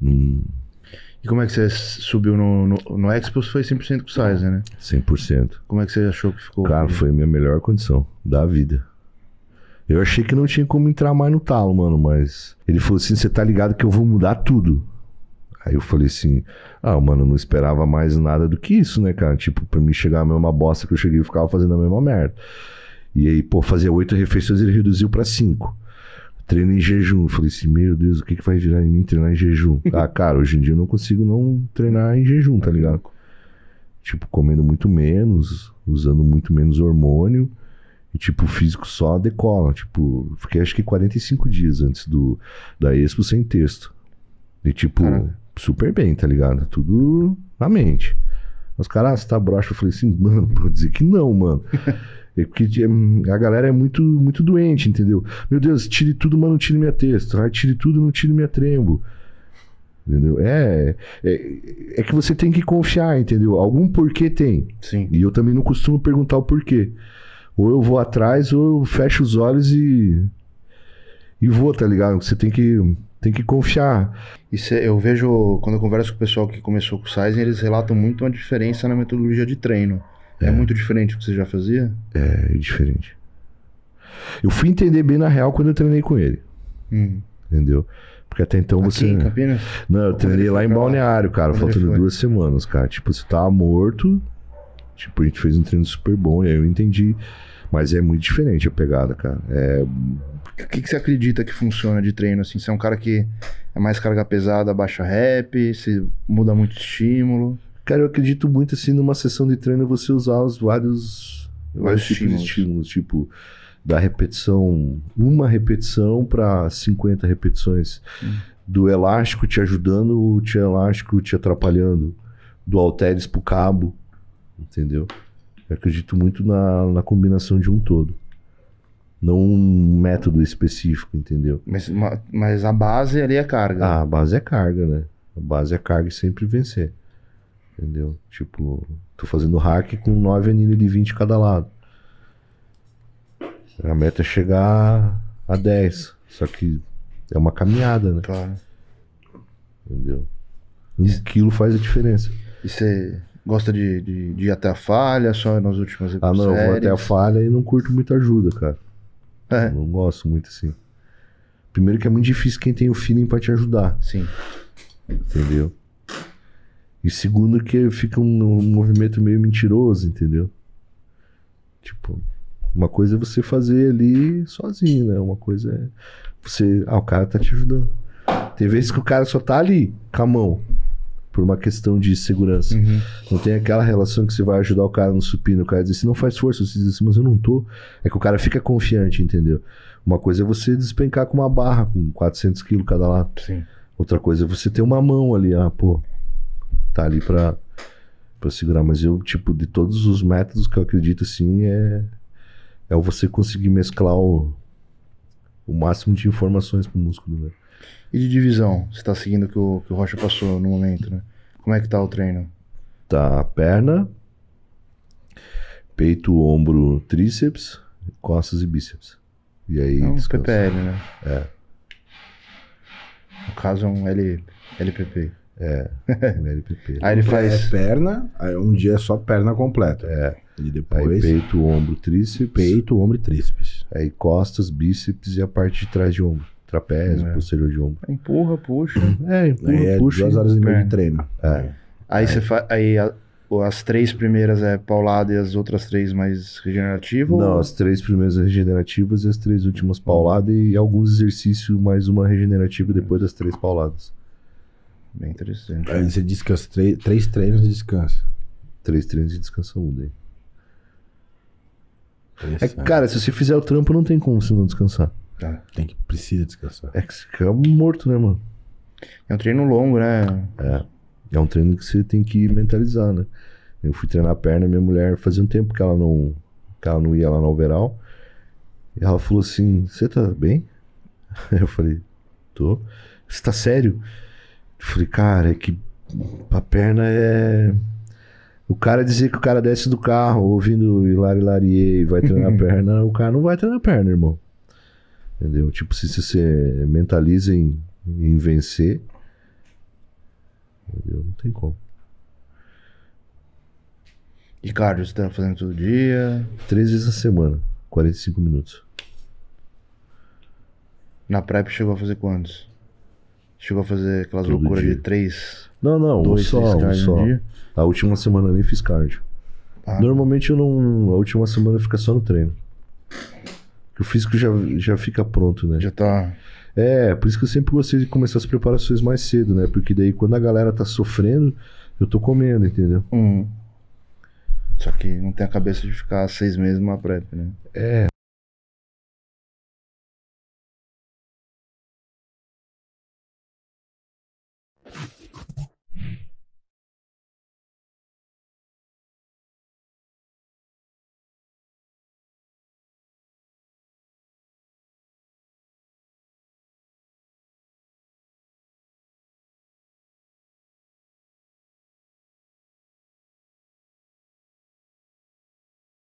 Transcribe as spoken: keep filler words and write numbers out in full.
Hum. E como é que você subiu no, no, no Expo? Foi cem por cento com o Sizer, né? cem por cento. Como é que você achou que ficou? Cara, foi a minha melhor condição da vida. Eu achei que não tinha como entrar mais no talo, mano, mas... Ele falou assim, você tá ligado que eu vou mudar tudo. Aí eu falei assim, ah, mano, eu não esperava mais nada do que isso, né, cara? Tipo, pra mim chegar a mesma bosta que eu cheguei e ficava fazendo a mesma merda. E aí, pô, fazia oito refeições e ele reduziu pra cinco. Treino em jejum. Falei assim, meu Deus, o que que vai virar em mim treinar em jejum? Ah, cara, hoje em dia eu não consigo não treinar em jejum, tá ligado? Tipo, comendo muito menos, usando muito menos hormônio. E tipo, o físico só decola. Tipo, fiquei acho que quarenta e cinco dias antes do, da Expo sem texto. E tipo, Caraca. super bem, tá ligado? Tudo na mente. Os caras, ah, você tá broxa? Eu falei assim, mano, pra dizer que não, mano. É porque a galera é muito, muito doente, entendeu? Meu Deus, tire tudo, mas não tire minha texto. Ah, tire tudo, não tire minha trembo. Entendeu? É, é, é que você tem que confiar, entendeu? Algum porquê tem. Sim. E eu também não costumo perguntar o porquê. Ou eu vou atrás, ou eu fecho os olhos e... E vou, tá ligado? Você tem que, tem que confiar. E cê, eu vejo, quando eu converso com o pessoal que começou com o Sizer, eles relatam muito uma diferença na metodologia de treino. É, é muito diferente do que você já fazia? É, é diferente. Eu fui entender bem na real quando eu treinei com ele. Hum. Entendeu? Porque até então Aqui você... em Campinas? Não, eu treinei lá em Balneário, cara, faltando duas semanas, cara. Tipo, você tava morto. Tipo, a gente fez um treino super bom e aí eu entendi. Mas é muito diferente a pegada, cara. É... O que, que você acredita que funciona de treino, assim? Você é um cara que é mais carga pesada, baixa rep, você muda muito estímulo? Cara, eu acredito muito, assim, numa sessão de treino você usar os vários, vários, vários tipos estímulos. de estímulos. Tipo, da repetição, uma repetição para cinquenta repetições. Hum. Do elástico te ajudando, o te elástico te atrapalhando. Do halteres pro cabo, entendeu? Eu acredito muito na, na combinação de um todo. Não um método específico, entendeu? Mas, mas a base ali é carga. Ah, a base é carga, né? A base é carga e sempre vencer. Entendeu? Tipo, tô fazendo hack com nove anilhas de vinte cada lado. A meta é chegar a dez. Só que é uma caminhada, né? Claro. Entendeu? Um quilo faz a diferença. E você gosta de, de, de ir até a falha, só nas últimas Ah, não, eu vou até a falha e não curto muita ajuda, cara. É. Não gosto muito assim. Primeiro que é muito difícil quem tem o feeling pra te ajudar. Sim. Entendeu? E segundo que fica um, um movimento meio mentiroso, entendeu? Tipo, uma coisa é você fazer ali sozinho, né? Uma coisa é você... Ah, o cara tá te ajudando. Tem vezes que o cara só tá ali, com a mão, por uma questão de segurança. Uhum. Não tem aquela relação que você vai ajudar o cara no supino, o cara diz assim, não faz força, você diz assim, mas eu não tô. É que o cara fica confiante, entendeu? Uma coisa é você despencar com uma barra, com quatrocentos quilos cada lado. Sim. Outra coisa é você ter uma mão ali, ah, pô, tá ali pra, pra segurar. Mas eu, tipo, de todos os métodos que eu acredito, assim, é, é você conseguir mesclar o, o máximo de informações pro músculo, né? E de divisão? Você tá seguindo o que o, que o Rocha passou no momento, né? Como é que tá o treino? Tá perna, peito, ombro, tríceps, costas e bíceps. E aí é um descansa. P P L, né? É. No caso é um L, LPP. É, um L P P. Aí ele faz... É perna, aí um dia é só perna completa. É. E depois... Aí peito, ombro, tríceps. Peito, ombro e tríceps. Aí costas, bíceps e a parte de trás de ombro. Trapézio, é. posterior de ombro. Empurra, puxa. É, empurra, Aí é puxa. duas horas e meia perna. de treino. É. Aí você faz... Aí a... as três primeiras é paulada e as outras três mais regenerativas? Não, ou... as três primeiras regenerativas e as três últimas pauladas e alguns exercícios mais uma regenerativa depois das três pauladas. Bem interessante. Aí você descansa, três, três treinos de descanso. Três treinos e descansa um daí. É, cara, se você fizer o trampo, não tem como você não descansar. Tá. Tem que, precisa descansar. É que você fica morto, né, mano? É um treino longo, né? É. É um treino que você tem que mentalizar, né? Eu fui treinar a perna, minha mulher fazia um tempo que ela não, que ela não ia lá no overall. E ela falou assim, você tá bem? Eu falei, tô. Você tá sério? Eu falei, cara, é que a perna é... O cara dizer que o cara desce do carro ouvindo Hilari Larie e vai treinar a perna, o cara não vai treinar a perna, irmão. Entendeu? Tipo, se você mentaliza em, em vencer, Entendeu? Não tem como. E cardio, você tá fazendo todo dia? Três vezes a semana, quarenta e cinco minutos. Na prep chegou a fazer quantos? Chegou a fazer aquelas Todo loucuras dia. de três, Não, não, um dois, só, três um cardio no só. dia? A última semana eu nem fiz cardio. Ah, Normalmente eu não. A última semana fica só no treino. Porque o físico já, já fica pronto, né? já tá... É, por isso que eu sempre gostei de começar as preparações mais cedo, né? Porque daí quando a galera tá sofrendo, eu tô comendo, entendeu? Hum. Só que não tem a cabeça de ficar seis meses numa prep, né? É.